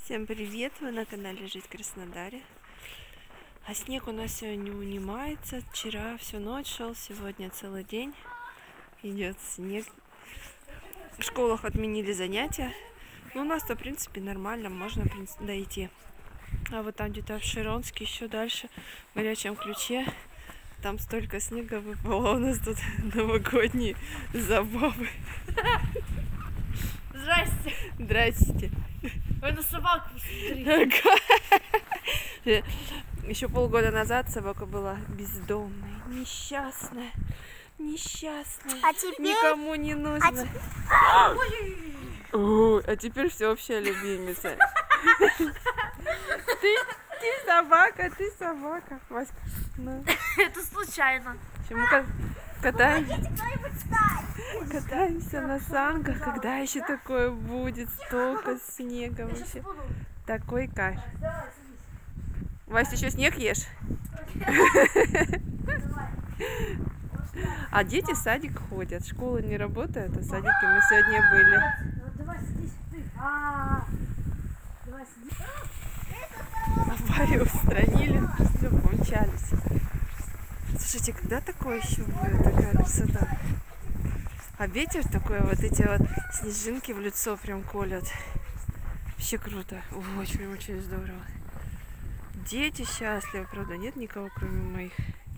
Всем привет! Вы на канале Жить в Краснодаре. А снег у нас сегодня не унимается. Вчера всю ночь шел, сегодня целый день идет снег. В школах отменили занятия. Но у нас-то, в принципе, нормально, можно, в принципе, дойти. А вот там где-то в Широнске, еще дальше, в Горячем Ключе, там столько снега выпало. У нас тут новогодние забавы. Здрасте. Здрасте. Это собака, посмотри. Еще полгода назад собака была бездомной, несчастная, А теперь... никому не нужна. А теперь всеобщая любимица. Ты собака, ты собака. Васька, ну. Это случайно. Мы катаемся на санках. Когда еще такое будет? Столько снега вообще. Такой кайф. Вася, еще снег ешь? А дети в садик ходят. Школа не работает, а в садике мы сегодня были. Аварию устранили, все, помчались. Слушайте, когда такое еще будет? Такая красота. А ветер такой, вот эти вот снежинки в лицо прям колят. Вообще круто. Очень-очень здорово. Дети счастливы, правда, нет никого, кроме моих